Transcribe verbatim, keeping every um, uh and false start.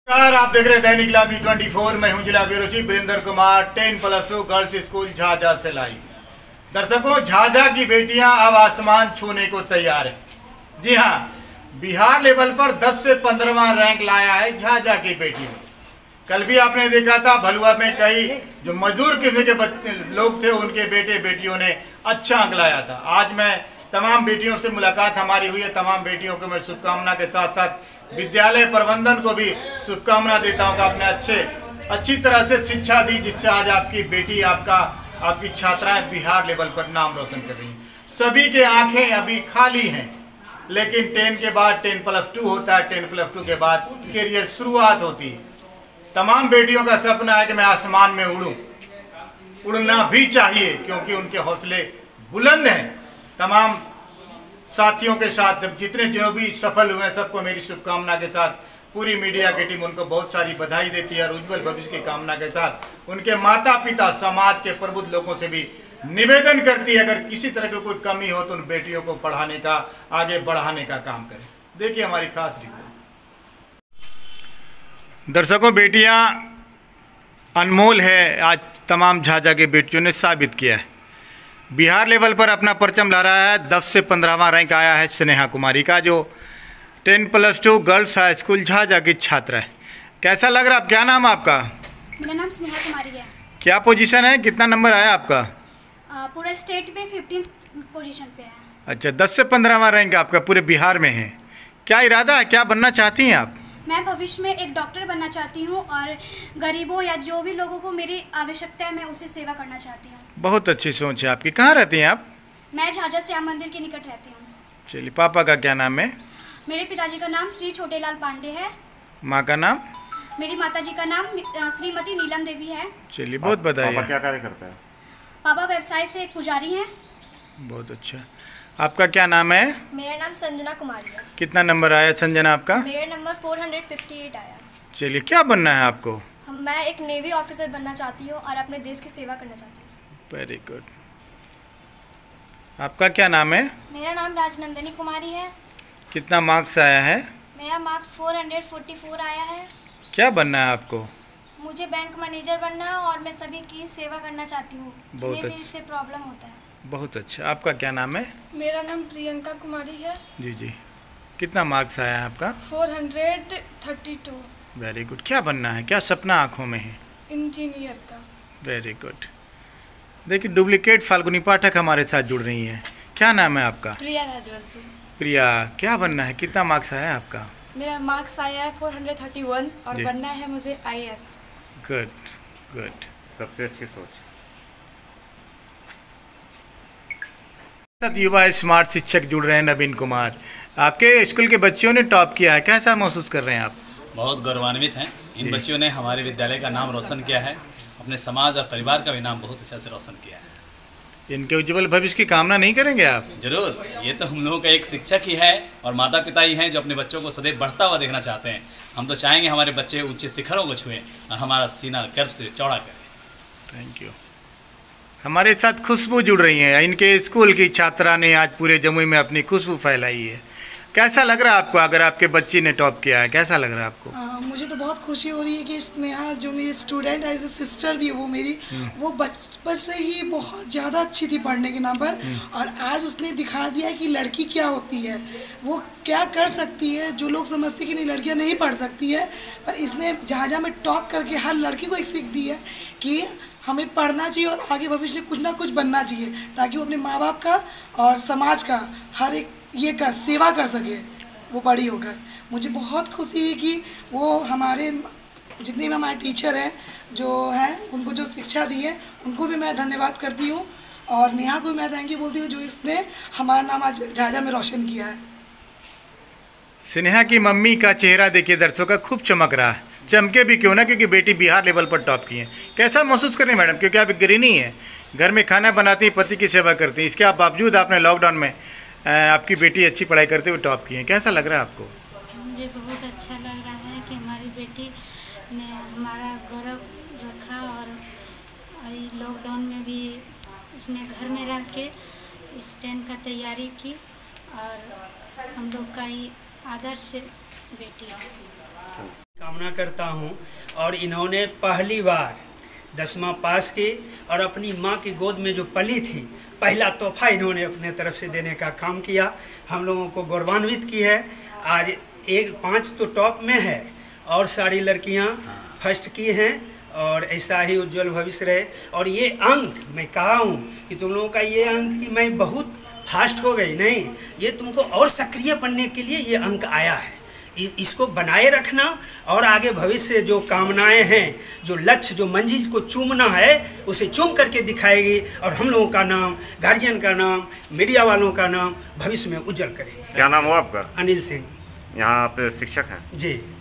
नमस्कार, आप देख रहे हैं दैनिक लाइव चौबीस। मैं हूं जिला bureau chief Virendra Kumar. Ten plus two girls school Jhajha से लाइव। दर्शकों, झाझा की बेटियां अब आसमान छूने को तैयार है। जी हां, बिहार लेवल पर दस से पंद्रहवां रैंक लाया है झाझा की बेटियों। कल भी आपने देखा था भलुआ में कई जो मजदूर किस्म के बच्चे लोग थे, उनके बेटे बेटियों ने अच्छा अंक लाया था। आज मैं तमाम बेटियों से मुलाकात हमारी हुई है। तमाम बेटियों को मैं शुभकामना के साथ साथ विद्यालय प्रबंधन को भी शुभकामना देता हूँ कि आपने अच्छे अच्छी तरह से शिक्षा दी, जिससे आज आपकी बेटी आपका आपकी छात्राएं बिहार लेवल पर नाम रोशन कर रही हैं। सभी के आंखें अभी खाली हैं, लेकिन टेन के बाद टेन प्लस टू होता है। टेन प्लस टू के बाद करियर शुरुआत होती है। तमाम बेटियों का सपना है कि मैं आसमान में उड़ूं। उड़ना भी चाहिए क्योंकि उनके हौसले बुलंद हैं। तमाम साथियों के साथ जितने जो भी सफल हुए सबको मेरी शुभकामना के साथ पूरी मीडिया की टीम उनको बहुत सारी बधाई देती है और उज्जवल भविष्य की कामना के साथ उनके माता पिता समाज के प्रबुद्ध लोगों से भी निवेदन करती है, अगर किसी तरह की कोई कमी हो तो उन बेटियों को पढ़ाने का, आगे बढ़ाने का काम करें। देखिए हमारी खास रिपोर्ट। दर्शकों, बेटियां अनमोल है, आज तमाम झाझा के बेटियों ने साबित किया है। बिहार लेवल पर अपना परचम ला रहा है। दस से पंद्रहवां रैंक आया है स्नेहा कुमारी का, जो ten plus two girls high school Jhajha की छात्रा है। कैसा लग रहा है? क्या नाम है आपका? मेरा नाम स्नेहा कुमारी है। क्या पोजीशन है? कितना नंबर आया आपका? आ, पूरा स्टेट में फिफ्टीन पोजीशन पे है। अच्छा, दस से पंद्रहवां रैंक आपका पूरे बिहार में है। क्या इरादा है, क्या बनना चाहती हैं आप? मैं भविष्य में एक डॉक्टर बनना चाहती हूँ और गरीबों या जो भी लोगों को मेरी आवश्यकता है मैं उसे सेवा करना चाहती हूँ। बहुत अच्छी सोच है आपकी। कहाँ रहती हैं आप? मैं झाझा श्याम मंदिर के निकट रहती हूँ। चलिए, पापा का क्या नाम है? मेरे पिताजी का नाम श्री छोटेलाल पांडे है। माँ का नाम? मेरी माताजी का नाम श्रीमती नीलम देवी है। चलिए, बहुत बधाई। पापा क्या कार्य करते हैं? पापा व्यवसाय से एक पुजारी हैं। बहुत अच्छा। आपका क्या नाम है? मेरा नाम संजना कुमारी है। कितना नंबर आया संजना आपका? मेरा नंबर चार सौ अट्ठावन आया। चलिए, क्या बनना है आपको? हम मैं एक नेवी ऑफिसर बनना चाहती हूँ और अपने देश की सेवा करना चाहती हूँ। Very good. आपका क्या नाम है? मेरा नाम राजनंदनी कुमारी है। कितना मार्क्स आया है? मेरा मार्क्स चार सौ चौवालीस आया है। क्या बनना है आपको? मुझे बैंक मैनेजर बनना है और मैं सभी की सेवा करना चाहती हूँ जिन्हें भी इससे प्रॉब्लम होता है। बहुत अच्छा। आपका क्या नाम है? मेरा नाम प्रियंका कुमारी है। जी जी। कितना मार्क्स आया है आपका? चार सौ बत्तीस। Very good. क्या बनना है, क्या सपना आँखों में है? इंजीनियर का। Very good. देखिए, डुप्लीकेट फाल्गुनी पाठक हमारे साथ जुड़ रही हैं। क्या नाम है आपका? प्रिया राजवंशी। प्रिया, क्या बनना है? कितना मार्क्स आया आपका? मेरा मार्क्स आया है चार सौ इकतीस और बनना है मुझे I A S. Good good. सबसे अच्छी सोच। युवा स्मार्ट शिक्षक जुड़ रहे हैं नवीन कुमार। आपके स्कूल के बच्चों ने टॉप किया है, कैसा महसूस कर रहे हैं आप? बहुत गौरवान्वित हैं। इन बच्चों ने हमारे विद्यालय का नाम रोशन किया है, अपने समाज और परिवार का भी नाम बहुत अच्छा से रोशन किया है। इनके उज्जवल भविष्य की कामना नहीं करेंगे आप? जरूर। ये तो हम लोगों का एक शिक्षक ही है और माता पिता ही हैं जो अपने बच्चों को सदैव बढ़ता हुआ देखना चाहते हैं। हम तो चाहेंगे हमारे बच्चे ऊंचे शिखरों को छुएं और हमारा सीना गर्व से चौड़ा करें। Thank you. हमारे साथ खुशबू जुड़ रही हैं। इनके स्कूल की छात्रा ने आज पूरे जमुई में अपनी खुशबू फैलाई है। कैसा लग रहा है आपको? अगर आपके बच्ची ने टॉप किया है, कैसा लग रहा है आपको? आ, मुझे तो बहुत खुशी हो रही है कि स्नेहा जो मेरी स्टूडेंट है, एज ए सिस्टर भी है वो मेरी, वो बचपन से ही बहुत ज़्यादा अच्छी थी पढ़ने के नाम पर, और आज उसने दिखा दिया कि लड़की क्या होती है, वो क्या कर सकती है। जो लोग समझते कि नहीं लड़कियां नहीं पढ़ सकती है, पर इसने झाझा में टॉप करके हर लड़की को एक सीख दी है कि हमें पढ़ना चाहिए और आगे भविष्य में कुछ ना कुछ बनना चाहिए, ताकि वो अपने माँ बाप का और समाज का हर एक ये कर सेवा कर सके वो बड़ी होकर। मुझे बहुत खुशी है कि वो हमारे जितने भी हमारे टीचर हैं जो हैं उनको जो शिक्षा दी है उनको भी मैं धन्यवाद करती हूँ, और नेहा को भी मैं थैंक यू बोलती हूँ जो इसने हमारा नाम आज झाझा में रोशन किया है। स्नेहा की मम्मी का चेहरा देखिए दर्शकों का, खूब चमक रहा है। चमके भी क्यों ना, क्योंकि बेटी बिहार लेवल पर टॉप की है। कैसा महसूस कर रही हैं मैडम? क्योंकि आप गृहिणी हैं, घर में खाना बनाती हैं, पति की सेवा करती हैं, इसके बावजूद आपने लॉकडाउन में आपकी बेटी अच्छी पढ़ाई करते हुए टॉप की है। कैसा लग रहा है आपको? मुझे बहुत अच्छा लग रहा है कि हमारी बेटी ने हमारा गौरव रखा और लॉकडाउन में भी उसने घर में रह के इस टेन का तैयारी की और हम लोग का ही आदर्श बेटी है। कामना करता हूँ। और इन्होंने पहली बार दसवां पास की और अपनी माँ की गोद में जो पली थी, पहला तोहफा इन्होंने अपने तरफ से देने का काम किया, हम लोगों को गौरवान्वित की है। आज एक पाँच तो टॉप में है और सारी लड़कियाँ फर्स्ट की हैं और ऐसा ही उज्जवल भविष्य रहे। और ये अंक मैं कहा हूँ कि तुम लोगों का ये अंक कि मैं बहुत फास्ट हो गई, नहीं, ये तुमको और सक्रिय बनने के लिए ये अंक आया है। इसको बनाए रखना और आगे भविष्य जो कामनाएं हैं, जो लक्ष्य, जो मंजिल को चूमना है, उसे चूम करके दिखाएगी और हम लोगों का नाम, गार्जियन का नाम, मीडिया वालों का नाम भविष्य में उज्जवल करेगी। क्या नाम हो आपका? अनिल सिंह। यहाँ आप शिक्षक हैं? जी।